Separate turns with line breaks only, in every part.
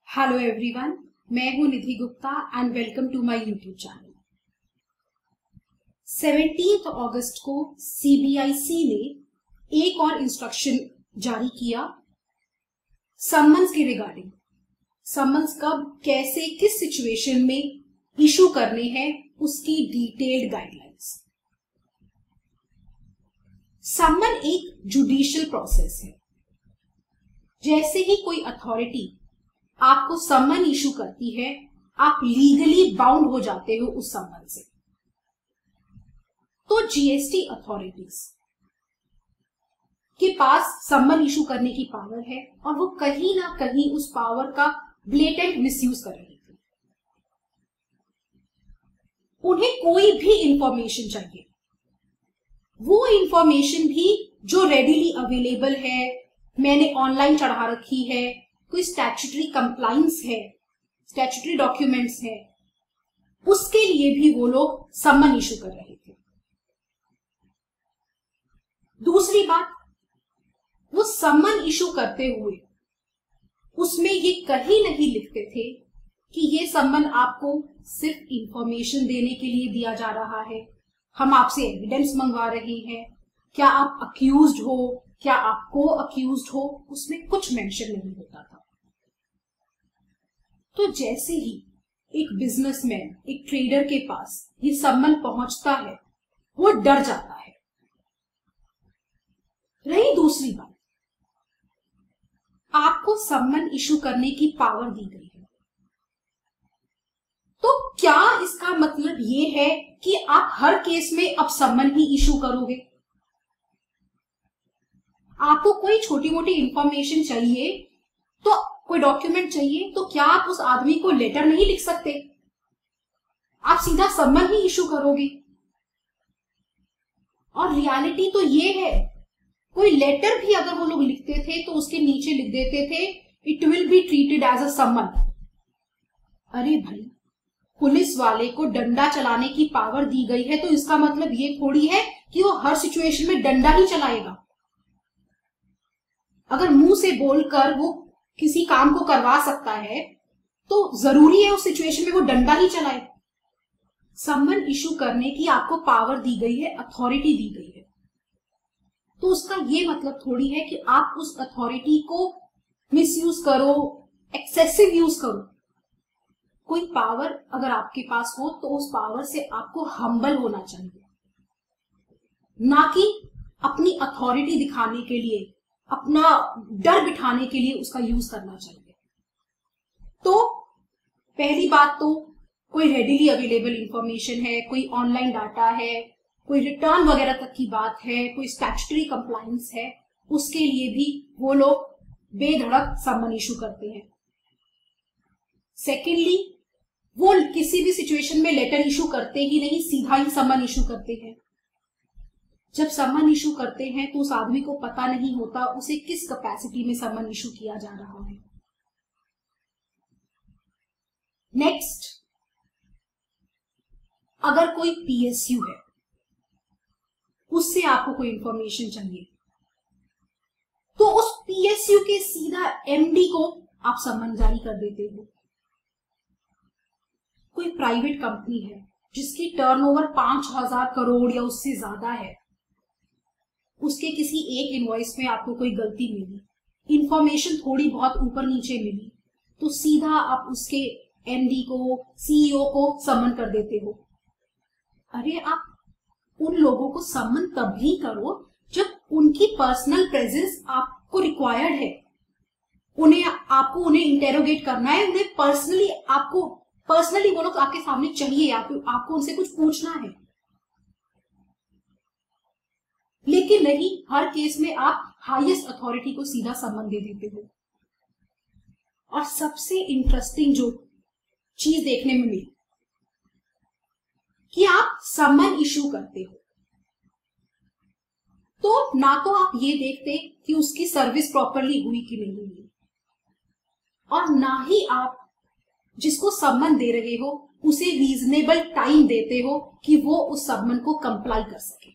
Hello everyone, मैं हूं Nidhi Gupta and welcome to my YouTube channel. 17 अगस्त को सीबीआईसी ने एक और इंस्ट्रक्शन जारी किया समन्स के रिगार्डिंग। समन्स कब, कैसे, किस सिचुएशन में इशू करने हैं, उसकी डिटेल्ड गाइडलाइंस। समन एक जुडिशियल प्रोसेस है। जैसे ही कोई अथॉरिटी आपको समन इशू करती है, आप लीगली बाउंड हो जाते हो उस समन से। तो जीएसटी अथॉरिटीज के पास समन इशू करने की पावर है और वो कहीं ना कहीं उस पावर का ब्लेटेंट मिसयूज कर रही थी। उन्हें कोई भी इंफॉर्मेशन चाहिए, वो इंफॉर्मेशन भी जो रेडिली अवेलेबल है, मैंने ऑनलाइन चढ़ा रखी है, कोई स्टैट्यूटरी कंप्लाइंस है, स्टैट्यूटरी डॉक्यूमेंट्स है, उसके लिए भी वो लोग समन इशू कर रहे थे। दूसरी बात, वो समन इशू करते हुए उसमें ये कहीं नहीं लिखते थे कि ये समन आपको सिर्फ इंफॉर्मेशन देने के लिए दिया जा रहा है, हम आपसे एविडेंस मंगवा रहे हैं, क्या आप अक्यूज्ड हो, क्या आप को अक्यूज्ड हो, उसमें कुछ मेंशन नहीं होता था। तो जैसे ही एक बिजनेसमैन, एक ट्रेडर के पास ये समन पहुंचता है, वो डर जाता है। रही दूसरी बात, आपको समन इशू करने की पावर दी गई है, तो क्या इसका मतलब ये है कि आप हर केस में अब समन ही इशू करोगे? आपको कोई छोटी मोटी इंफॉर्मेशन चाहिए, तो कोई डॉक्यूमेंट चाहिए, तो क्या आप उस आदमी को लेटर नहीं लिख सकते? आप सीधा समन ही इशू करोगे। और रियलिटी तो ये है, कोई लेटर भी अगर वो लोग लिखते थे तो उसके नीचे लिख देते थे it will be treated as a summon. अरे भाई, पुलिस वाले को डंडा चलाने की पावर दी गई है, तो इसका मतलब ये थोड़ी है कि वो हर सिचुएशन में डंडा ही चलाएगा। अगर मुंह से बोलकर वो किसी काम को करवा सकता है, तो जरूरी है उस सिचुएशन में वो डंडा ही चलाए। समन इशू करने की आपको पावर दी गई है, अथॉरिटी दी गई है, तो उसका ये मतलब थोड़ी है कि आप उस अथॉरिटी को मिसयूज करो, एक्सेसिव यूज करो। कोई पावर अगर आपके पास हो तो उस पावर से आपको हम्बल होना चाहिए, ना कि अपनी अथॉरिटी दिखाने के लिए, अपना डर बिठाने के लिए उसका यूज करना चाहिए। तो पहली बात तो कोई रेडिली अवेलेबल इंफॉर्मेशन है, कोई ऑनलाइन डाटा है, कोई रिटर्न वगैरह तक की बात है, कोई स्टैट्यूटरी कंप्लायंस है, उसके लिए भी वो लोग बेधड़क समन इशू करते हैं। सेकेंडली, वो किसी भी सिचुएशन में लेटर इशू करते ही नहीं, सीधा ही समन इशू करते हैं। जब समन इशू करते हैं तो उस आदमी को पता नहीं होता उसे किस कैपेसिटी में समन इशू किया जा रहा है। नेक्स्ट, अगर कोई पीएसयू है, उससे आपको कोई इंफॉर्मेशन चाहिए, तो उस पीएसयू के सीधा एमडी को आप समन जारी कर देते हो। कोई प्राइवेट कंपनी है जिसकी टर्नओवर 5,000 करोड़ या उससे ज्यादा है, उसके किसी एक इनवॉइस में आपको कोई गलती मिली, इंफॉर्मेशन थोड़ी बहुत ऊपर नीचे मिली, तो सीधा आप उसके एमडी को, सीईओ को समन कर देते हो। अरे, आप उन लोगों को समन तभी करो जब उनकी पर्सनल प्रेजेंस आपको रिक्वायर्ड है। आपको उन्हें इंटेरोगेट करना है, उन्हें पर्सनली वो लोग आपके सामने चाहिए, आपको उनसे कुछ पूछना है। लेकिन नहीं, हर केस में आप हाईएस्ट अथॉरिटी को सीधा समन दे देते हो। और सबसे इंटरेस्टिंग जो चीज देखने में मिली कि आप समन इशू करते हो तो ना तो आप ये देखते कि उसकी सर्विस प्रॉपरली हुई कि नहीं हुई, और ना ही आप जिसको समन दे रहे हो उसे रीजनेबल टाइम देते हो कि वो उस समन को कंप्लाई कर सके।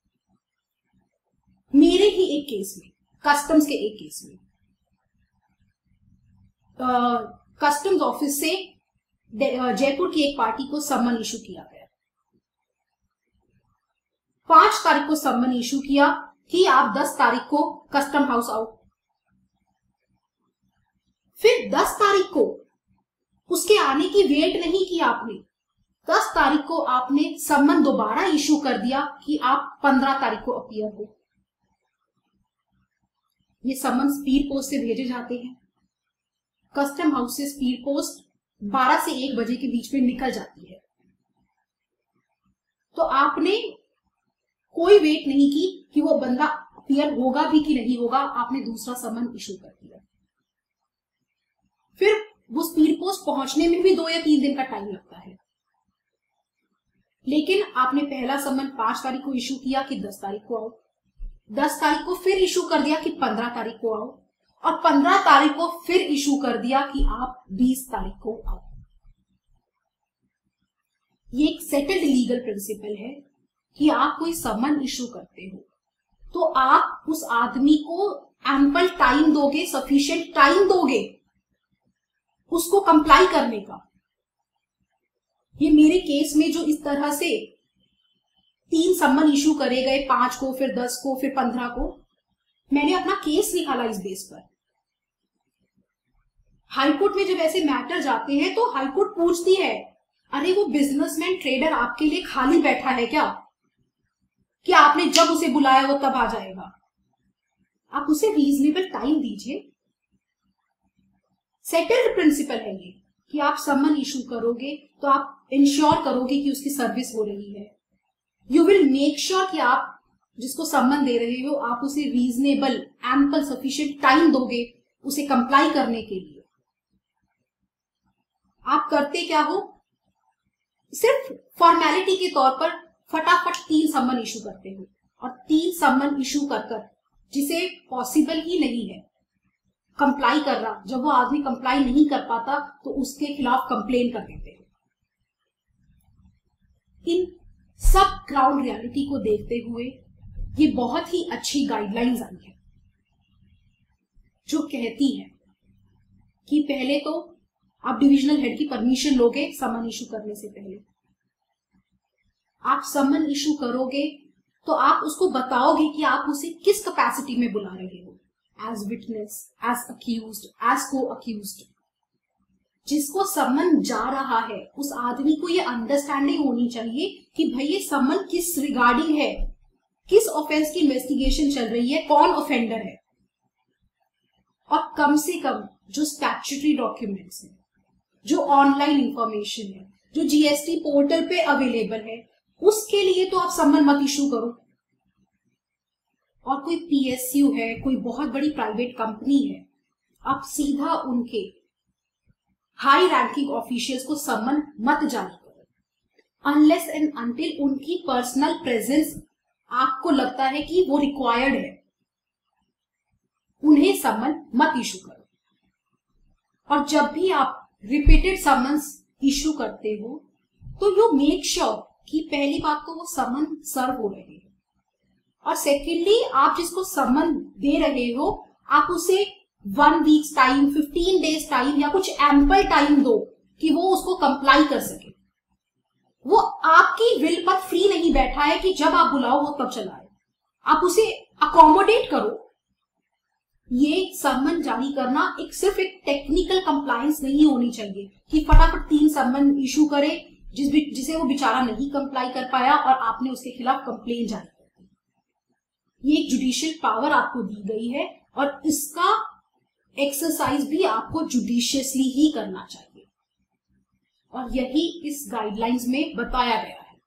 मेरे ही एक केस में, कस्टम्स के एक केस में, कस्टम्स ऑफिस से जयपुर की एक पार्टी को सम्मन इशू किया गया। 5 तारीख को सम्मन इशू किया कि आप 10 तारीख को कस्टम हाउस आओ। फिर 10 तारीख को उसके आने की वेट नहीं की आपने, 10 तारीख को आपने सम्मन दोबारा इशू कर दिया कि आप 15 तारीख को अपीयर हो। ये सम्मन स्पीड पोस्ट से भेजे जाते हैं। कस्टम हाउस से स्पीड पोस्ट 12 से 1 बजे के बीच में निकल जाती है। तो आपने कोई वेट नहीं की कि वो बंदा अपीयर होगा भी कि नहीं होगा, आपने दूसरा सम्मन इशू कर दिया। फिर वो स्पीड पोस्ट पहुंचने में भी 2 या 3 दिन का टाइम लगता है। लेकिन आपने पहला सम्मन 5 तारीख को इशू किया कि 10 तारीख को आओ, 10 तारीख को फिर इशू कर दिया कि 15 तारीख को आओ, और 15 तारीख को फिर इशू कर दिया कि आप 20 तारीख को आओ। ये एक सेटल्ड लीगल प्रिंसिपल है कि आप कोई सम्मन इशू करते हो तो आप उस आदमी को एम्पल टाइम दोगे, सफिशिएंट टाइम दोगे उसको कंप्लाई करने का। ये मेरे केस में जो इस तरह से 3 सम्मन इशू करे गए, 5 को, फिर 10 को, फिर 15 को, मैंने अपना केस निकाला इस बेस पर। हाईकोर्ट में जब ऐसे मैटर जाते हैं तो हाईकोर्ट पूछती है, अरे वो बिजनेसमैन ट्रेडर आपके लिए खाली बैठा है क्या कि आपने जब उसे बुलाया वो तब आ जाएगा? आप उसे रीजनेबल टाइम दीजिए। सेटल्ड प्रिंसिपल है ये कि आप सम्मन इशू करोगे तो आप इंश्योर करोगे कि उसकी सर्विस हो रही है। यू विल मेक श्योर कि आप जिसको सम्मन दे रहे हो आप उसे रीजनेबल, एम्पल, सफिशिएंट टाइम दोगे उसे कंप्लाई करने के लिए। आप करते क्या हो, सिर्फ फॉर्मेलिटी के तौर पर फटाफट 3 सम्मन इशू करते हो, और 3 सम्मन इशू कर जिसे पॉसिबल ही नहीं है कंप्लाई कर रहा, जब वो आदमी कंप्लाई नहीं कर पाता तो उसके खिलाफ कंप्लेन कर देते हैं। इन सब ग्राउंड रियलिटी को देखते हुए ये बहुत ही अच्छी गाइडलाइंस आई है जो कहती है कि पहले तो आप डिविजनल हेड की परमिशन लोगे सम्मन इशू करने से पहले। आप सम्मन इशू करोगे तो आप उसको बताओगे कि आप उसे किस कैपेसिटी में बुला रहे हो, as witness, as accused, as co accused. जिसको सम्मन जा रहा है उस आदमी को ये अंडरस्टैंडिंग होनी चाहिए कि भाई ये सम्मन किस रिगार्डिंग है, किस ऑफेंस की इन्वेस्टिगेशन चल रही है, कौन ऑफेंडर है, और कम से कम जो स्टैट्यूटरी डॉक्यूमेंट्स हैं, जो ऑनलाइन इंफॉर्मेशन है, जो जीएसटी पोर्टल पे अवेलेबल है, उसके लिए तो आप सम्मन मत इशू करो। और कोई पीएसयू है, कोई बहुत बड़ी प्राइवेट कंपनी है, आप सीधा उनके हाई रैंकिंग ऑफिशियल्स को सम्मन मत जारी करो अनलेस एंड अनटिल उनकी पर्सनल प्रेजेंस आपको लगता है कि वो रिक्वायर्ड है। उन्हें सम्मन मत इशू करो। और जब भी आप रिपीटेड समन्स इशू करते हो तो यू मेक श्योर कि पहली बात तो वो समन सर्व हो रहे हैं, और सेकेंडली आप जिसको समन दे रहे हो आप उसे 1 वीक्स टाइम, 15 डेज टाइम या कुछ एम्पल टाइम दो कि वो उसको कंप्लाई कर सके। वो आपकी विल पर फ्री नहीं बैठा है कि जब आप बुलाओ वो तब चलाए, आप उसे अकोमोडेट करो। ये समन जारी करना सिर्फ एक टेक्निकल कंप्लायंस नहीं होनी चाहिए कि फटाफट 3 समन इशू करे जिसे वो बेचारा नहीं कंप्लाई कर पाया और आपने उसके खिलाफ कंप्लेन जारी कर दी। ये एक जुडिशियल पावर आपको दी गई है और इसका एक्सरसाइज भी आपको जुडिशियसली ही करना चाहिए, और यही इस गाइडलाइंस में बताया गया है।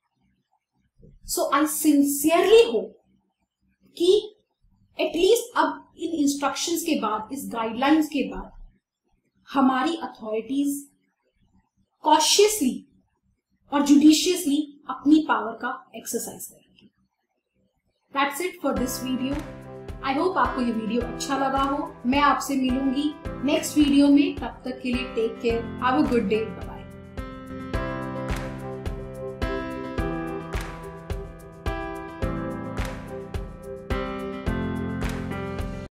सो आई सिंसियरली होप कि एटलीस्ट अब इन इंस्ट्रक्शंस के बाद, इस गाइडलाइंस के बाद, हमारी अथॉरिटीज कॉशियसली और जुडिशियसली अपनी पावर का एक्सरसाइज करेंगी। That's it for this video. I hope आपको ये वीडियो अच्छा लगा हो। मैं आपसे मिलूंगी नेक्स्ट वीडियो में, तब तक के लिए take care, have a good day, bye.